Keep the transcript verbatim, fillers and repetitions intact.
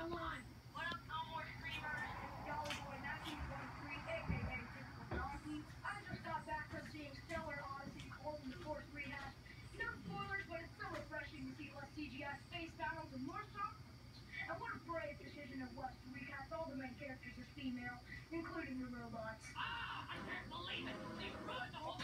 Come on. What up, Commodore streamers? Dolly Boy nineteen twenty-three, aka Typical Donkey. I just got back from seeing Stellar Odyssey Cold and the Force rehash. No spoilers, but it's so refreshing to see less C G I space battles and more soft ones. And what a brave decision it was to recast all the main characters as female, including the robots. Ah, I can't believe it! They ruined the whole